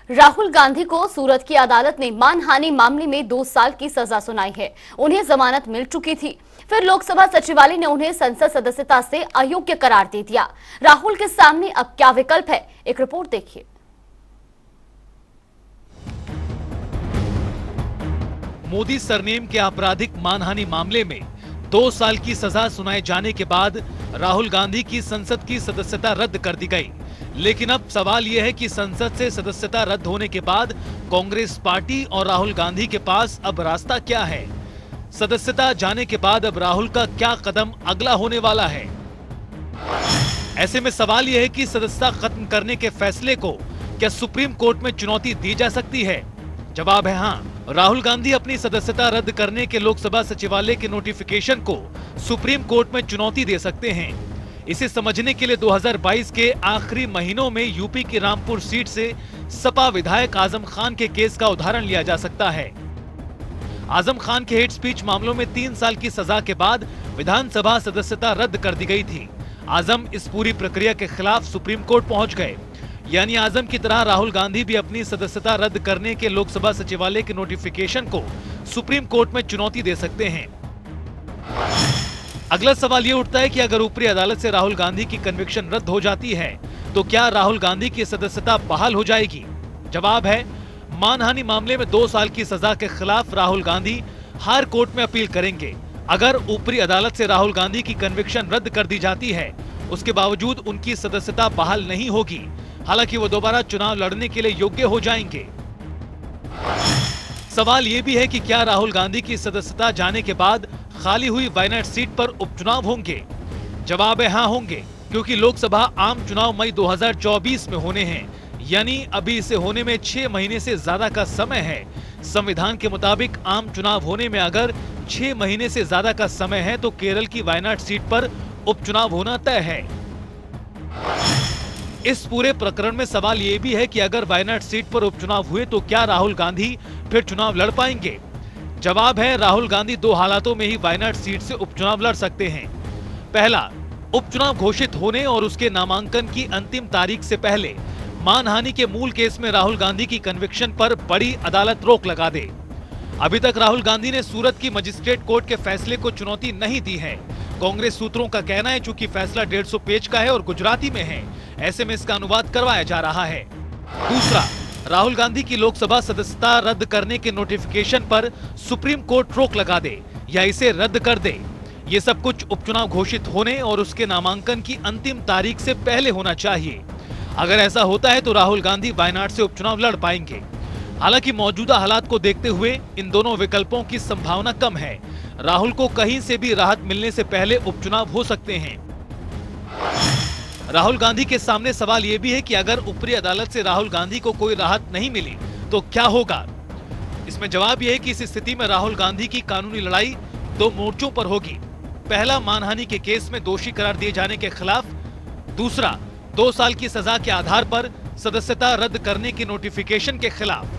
राहुल गांधी को सूरत की अदालत ने मानहानि मामले में 2 साल की सजा सुनाई है। उन्हें जमानत मिल चुकी थी, फिर लोकसभा सचिवालय ने उन्हें संसद सदस्यता से अयोग्य करार दे दिया। राहुल के सामने अब क्या विकल्प है, एक रिपोर्ट देखिए। मोदी सरनेम के आपराधिक मानहानि मामले में 2 साल की सजा सुनाए जाने के बाद राहुल गांधी की संसद की सदस्यता रद्द कर दी गई। लेकिन अब सवाल यह है कि संसद से सदस्यता रद्द होने के बाद कांग्रेस पार्टी और राहुल गांधी के पास अब रास्ता क्या है? सदस्यता जाने के बाद अब राहुल का क्या कदम अगला होने वाला है? ऐसे में सवाल यह है कि सदस्यता खत्म करने के फैसले को क्या सुप्रीम कोर्ट में चुनौती दी जा सकती है? जवाब है हाँ। राहुल गांधी अपनी सदस्यता रद्द करने के लोकसभा सचिवालय के नोटिफिकेशन को सुप्रीम कोर्ट में चुनौती दे सकते हैं। इसे समझने के लिए 2022 के आखिरी महीनों में यूपी की रामपुर सीट से सपा विधायक आजम खान के केस का उदाहरण लिया जा सकता है। आजम खान के हेट स्पीच मामलों में 3 साल की सजा के बाद विधानसभा सदस्यता रद्द कर दी गई थी। आजम इस पूरी प्रक्रिया के खिलाफ सुप्रीम कोर्ट पहुंच गए। यानी आजम की तरह राहुल गांधी भी अपनी सदस्यता रद्द करने के लोकसभा सचिवालय के नोटिफिकेशन को सुप्रीम कोर्ट में चुनौती दे सकते हैं। अगला सवाल ये उठता है कि अगर ऊपरी अदालत से राहुल गांधी की कन्विक्शन रद्द हो जाती है तो क्या राहुल गांधी की सदस्यता बहाल हो जाएगी? जवाब है मानहानि मामले में 2 साल की सजा के खिलाफ राहुल गांधी हायर कोर्ट में अपील करेंगे। अगर ऊपरी अदालत से राहुल गांधी की कन्विक्शन रद्द कर दी जाती है, उसके बावजूद उनकी सदस्यता बहाल नहीं होगी। हालांकि वो दोबारा चुनाव लड़ने के लिए योग्य हो जाएंगे। सवाल ये भी है कि क्या राहुल गांधी की सदस्यता जाने के बाद खाली हुई वायनाड सीट पर उपचुनाव होंगे? जवाब है हाँ होंगे, क्योंकि लोकसभा आम चुनाव मई 2024 में होने हैं। यानी अभी इसे होने में 6 महीने से ज्यादा का समय है। संविधान के मुताबिक आम चुनाव होने में अगर 6 महीने से ज्यादा का समय है तो केरल की वायनाड सीट पर उपचुनाव होना तय है। इस पूरे प्रकरण में सवाल ये भी है कि अगर वायनाड सीट पर उपचुनाव हुए तो क्या राहुल गांधी फिर चुनाव लड़ पाएंगे? जवाब है राहुल गांधी 2 हालातों में ही वायनाड सीट से उपचुनाव लड़ सकते हैं। पहला, उपचुनाव घोषित होने और उसके नामांकन की अंतिम तारीख से पहले मानहानि के मूल केस में राहुल गांधी की कन्विक्शन पर बड़ी अदालत रोक लगा दे। अभी तक राहुल गांधी ने सूरत की मजिस्ट्रेट कोर्ट के फैसले को चुनौती नहीं दी है। कांग्रेस सूत्रों का कहना है चूंकि फैसला 150 पेज का है और गुजराती में है, ऐसे में इसका अनुवाद करवाया जा रहा है। दूसरा, राहुल गांधी की लोकसभा सदस्यता रद्द करने के नोटिफिकेशन पर सुप्रीम कोर्ट रोक लगा दे या इसे रद्द कर दे। ये सब कुछ उपचुनाव घोषित होने और उसके नामांकन की अंतिम तारीख से पहले होना चाहिए। अगर ऐसा होता है तो राहुल गांधी वायनाड से उपचुनाव लड़ पाएंगे। हालांकि मौजूदा हालात को देखते हुए इन दोनों विकल्पों की संभावना कम है। राहुल को कहीं से भी राहत मिलने से पहले उपचुनाव हो सकते हैं। राहुल गांधी के सामने सवाल यह भी है कि अगर ऊपरी अदालत से राहुल गांधी को कोई राहत नहीं मिली तो क्या होगा? इसमें जवाब यह है कि इस स्थिति में राहुल गांधी की कानूनी लड़ाई 2 मोर्चों पर होगी। पहला, मानहानि के केस में दोषी करार दिए जाने के खिलाफ। दूसरा, 2 साल की सजा के आधार पर सदस्यता रद्द करने की नोटिफिकेशन के खिलाफ।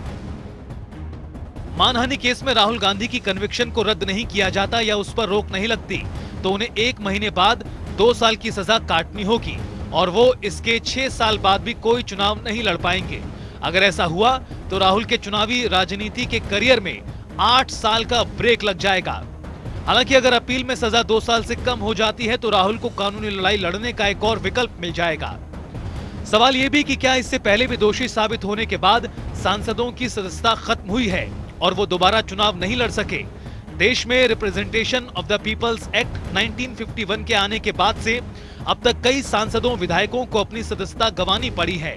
मानहानि केस में राहुल गांधी की कन्विक्शन को रद्द नहीं किया जाता या उस पर रोक नहीं लगती तो उन्हें 1 महीने बाद 2 साल की सजा काटनी होगी और वो इसके 6 साल बाद भी कोई चुनाव नहीं लड़ पाएंगे। अगर ऐसा हुआ तो राहुल के चुनावी राजनीति के करियर में 8 साल का ब्रेक लग जाएगा। हालांकि अगर अपील में सजा 2 साल से कम हो जाती है तो राहुल को कानूनी लड़ाई लड़ने का एक और विकल्प मिल जाएगा। सवाल यह भी कि क्या इससे पहले भी दोषी साबित होने के बाद सांसदों की सदस्यता खत्म हुई है और वो दोबारा चुनाव नहीं लड़ सके। देश में representation of the people's act 1951 के आने के बाद से अब तक कई सांसदों विधायकों को अपनी सदस्यता गंवानी पड़ी है।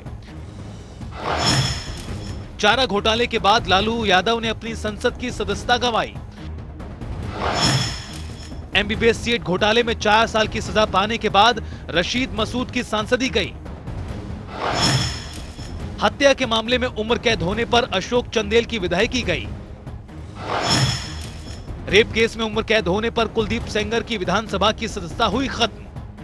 चारा घोटाले के बाद लालू यादव ने अपनी संसद की सदस्यता गंवाई। एमबीबीएस सीट घोटाले में 4 साल की सजा पाने के बाद रशीद मसूद की सांसदी गई। हत्या के मामले में उम्र कैद होने पर अशोक चंदेल की विधायकी गई। रेप केस में उम्र कैद होने पर कुलदीप सेंगर की विधानसभा की सदस्यता हुई खत्म।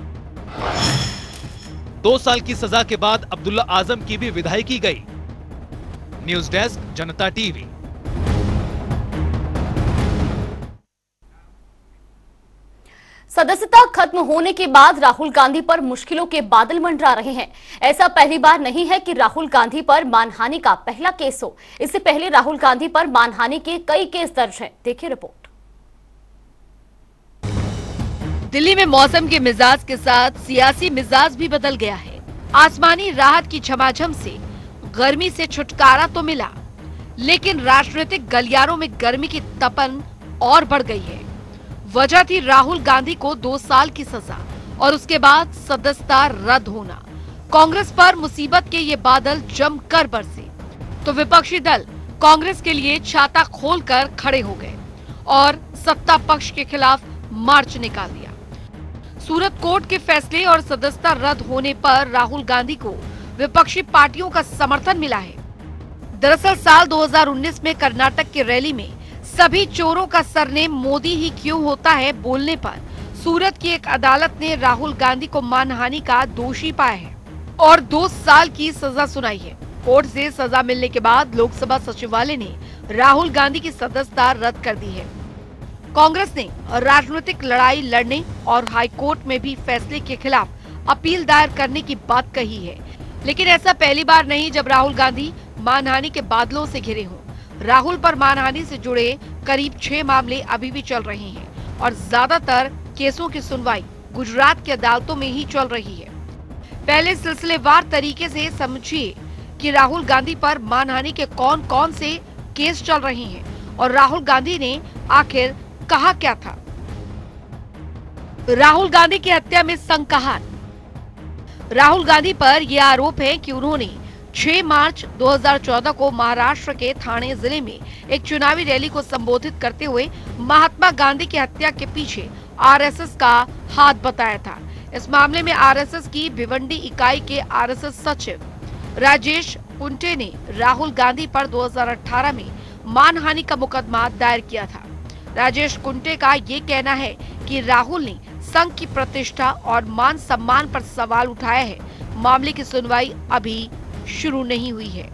2 साल की सजा के बाद अब्दुल्ला आजम की भी विधायकी गई। News desk, Janata TV. सदस्यता खत्म होने के बाद राहुल गांधी पर मुश्किलों के बादल मंडरा रहे हैं। ऐसा पहली बार नहीं है कि राहुल गांधी पर मानहानि का पहला केस हो। इससे पहले राहुल गांधी पर मानहानि के कई केस दर्ज हैं। देखिए रिपोर्ट। दिल्ली में मौसम के मिजाज के साथ सियासी मिजाज भी बदल गया है। आसमानी राहत की झमाझम से गर्मी से छुटकारा तो मिला, लेकिन राजनीतिक गलियारों में गर्मी की तपन और बढ़ गई है। वजह थी राहुल गांधी को 2 साल की सजा और उसके बाद सदस्यता रद्द होना। कांग्रेस पर मुसीबत के ये बादल जमकर बरसे तो विपक्षी दल कांग्रेस के लिए छाता खोलकर खड़े हो गए और सत्ता पक्ष के खिलाफ मार्च निकाल दिया। सूरत कोर्ट के फैसले और सदस्यता रद्द होने पर राहुल गांधी को विपक्षी पार्टियों का समर्थन मिला है। दरअसल साल 2019 में कर्नाटक की रैली में सभी चोरों का सरनेम मोदी ही क्यों होता है बोलने पर सूरत की एक अदालत ने राहुल गांधी को मानहानि का दोषी पाया है और 2 साल की सजा सुनाई है। कोर्ट से सजा मिलने के बाद लोकसभा सचिवालय ने राहुल गांधी की सदस्यता रद्द कर दी है। कांग्रेस ने राजनीतिक लड़ाई लड़ने और हाईकोर्ट में भी फैसले के खिलाफ अपील दायर करने की बात कही है, लेकिन ऐसा पहली बार नहीं जब राहुल गांधी मानहानि के बादलों से घिरे हों। राहुल पर मानहानि से जुड़े करीब 6 मामले अभी भी चल रहे हैं और ज्यादातर केसों की सुनवाई गुजरात की अदालतों में ही चल रही है। पहले सिलसिलेवार तरीके से समझिए कि राहुल गांधी पर मानहानि के कौन कौन से केस चल रहे हैं और राहुल गांधी ने आखिर कहा क्या था। राहुल गांधी की हत्या में संकहार। राहुल गांधी पर यह आरोप है कि उन्होंने 6 मार्च 2014 को महाराष्ट्र के ठाणे जिले में एक चुनावी रैली को संबोधित करते हुए महात्मा गांधी की हत्या के पीछे आरएसएस का हाथ बताया था। इस मामले में आरएसएस की भिवंडी इकाई के आरएसएस सचिव राजेश कुंटे ने राहुल गांधी पर 2018 में मानहानि का मुकदमा दायर किया था। राजेश कुंटे का ये कहना है कि राहुल ने संघ की प्रतिष्ठा और मान सम्मान पर सवाल उठाया है। मामले की सुनवाई अभी शुरू नहीं हुई है।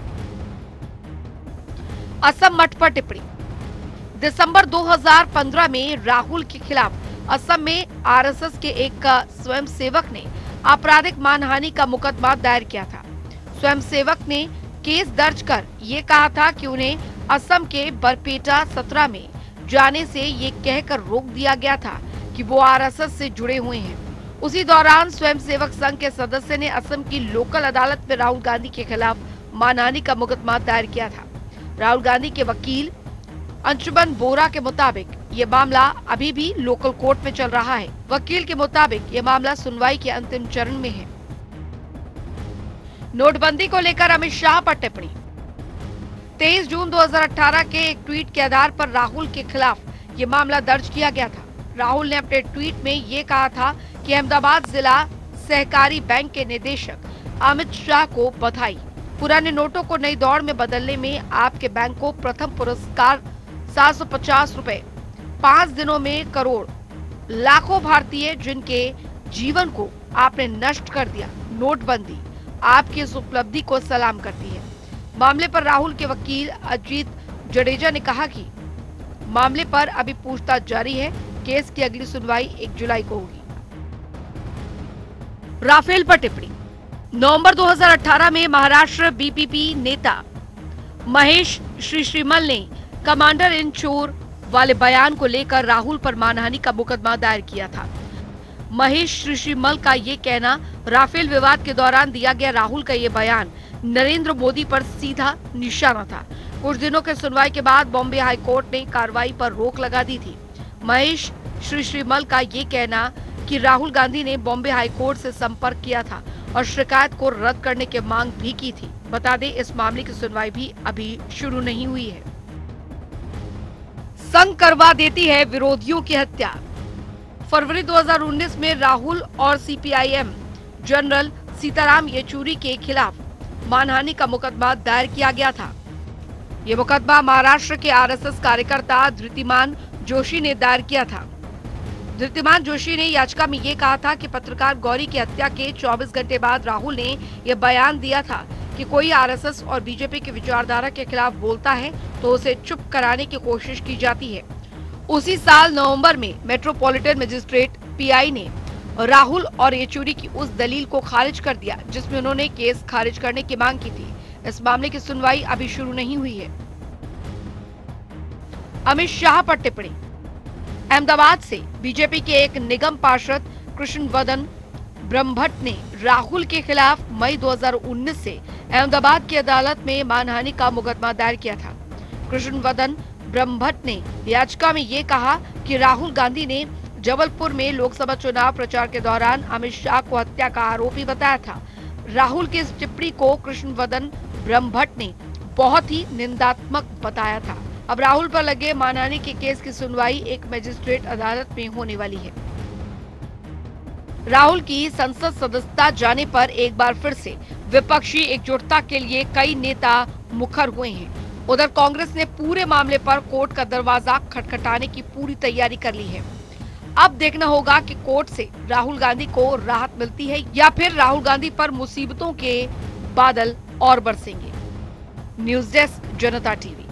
असम मठ पर टिप्पणी। दिसंबर 2015 में राहुल के खिलाफ असम में आरएसएस के एक स्वयंसेवक ने आपराधिक मानहानि का मुकदमा दायर किया था। स्वयंसेवक ने केस दर्ज कर ये कहा था कि उन्हें असम के बरपेटा 17 में जाने से ये कहकर रोक दिया गया था कि वो आरएसएस से जुड़े हुए हैं। उसी दौरान स्वयंसेवक संघ के सदस्य ने असम की लोकल अदालत में राहुल गांधी के खिलाफ मानहानि का मुकदमा दायर किया था। राहुल गांधी के वकील अंशुमन बोरा के मुताबिक ये मामला अभी भी लोकल कोर्ट में चल रहा है। वकील के मुताबिक ये मामला सुनवाई के अंतिम चरण में है। नोटबंदी को लेकर अमित शाह पर टिप्पणी। 23 जून 2018 के एक ट्वीट के आधार पर राहुल के खिलाफ ये मामला दर्ज किया गया था। राहुल ने अपने ट्वीट में ये कहा था कि अहमदाबाद जिला सहकारी बैंक के निदेशक अमित शाह को बधाई। पुराने नोटों को नई दौड़ में बदलने में आपके बैंक को प्रथम पुरस्कार 750 रुपए। 5 दिनों में करोड़ लाखों भारतीय जिनके जीवन को आपने नष्ट कर दिया। नोटबंदी आपकी इस उपलब्धि को सलाम करती है। मामले पर राहुल के वकील अजीत जडेजा ने कहा कि मामले पर अभी पूछताछ जारी है। केस की अगली सुनवाई 1 जुलाई को होगी। राफेल पर टिप्पणी। नवंबर 2018 में महाराष्ट्र बीपीपी नेता महेश श्रीश्रीमल ने कमांडर इन चोर वाले बयान को लेकर राहुल पर मानहानि का मुकदमा दायर किया था। महेश श्रीश्रीमल का ये कहना राफेल विवाद के दौरान दिया गया राहुल का ये बयान नरेंद्र मोदी पर सीधा निशाना था। कुछ दिनों के सुनवाई के बाद बॉम्बे हाई कोर्ट ने कार्रवाई पर रोक लगा दी थी। महेश श्रीश्रीमल का ये कहना कि राहुल गांधी ने बॉम्बे हाई कोर्ट से संपर्क किया था और शिकायत को रद्द करने की मांग भी की थी। बता दें इस मामले की सुनवाई भी अभी शुरू नहीं हुई है। संघ करवा देती है विरोधियों की हत्या। फरवरी 2019 में राहुल और सीपीआईएम जनरल सीताराम येचुरी के खिलाफ मानहानि का मुकदमा दायर किया गया था। ये मुकदमा महाराष्ट्र के आरएसएस कार्यकर्ता धृतिमान जोशी ने दायर किया था। धृतिमान जोशी ने याचिका में ये कहा था कि पत्रकार गौरी की हत्या के 24 घंटे बाद राहुल ने यह बयान दिया था कि कोई आरएसएस और बीजेपी की विचारधारा के खिलाफ बोलता है तो उसे चुप कराने की कोशिश की जाती है। उसी साल नवंबर में मेट्रोपॉलिटन मजिस्ट्रेट पीआई ने राहुल और येचुरी की उस दलील को खारिज कर दिया जिसमें उन्होंने केस खारिज करने की मांग की थी। इस मामले की सुनवाई अभी शुरू नहीं हुई है। अमित शाह पर टिप्पणी। अहमदाबाद से बीजेपी के एक निगम पार्षद कृष्णवर्धन ब्रह्मभट्ट ने राहुल के खिलाफ मई 2019 से अहमदाबाद की अदालत में मानहानि का मुकदमा दायर किया था। कृष्णवर्धन ब्रह्मभट्ट ने याचिका में ये कहा कि राहुल गांधी ने जबलपुर में लोकसभा चुनाव प्रचार के दौरान अमित शाह को हत्या का आरोपी बताया था। राहुल की इस टिप्पणी को कृष्णवर्धन ब्रह्मभट्ट ने बहुत ही निंदात्मक बताया था। अब राहुल पर लगे मानहानि के केस की सुनवाई एक मजिस्ट्रेट अदालत में होने वाली है। राहुल की संसद सदस्यता जाने पर एक बार फिर से विपक्षी एकजुटता के लिए कई नेता मुखर हुए हैं। उधर कांग्रेस ने पूरे मामले पर कोर्ट का दरवाजा खटखटाने की पूरी तैयारी कर ली है। अब देखना होगा कि कोर्ट से राहुल गांधी को राहत मिलती है या फिर राहुल गांधी पर मुसीबतों के बादल और बरसेंगे। News desk, Janata TV.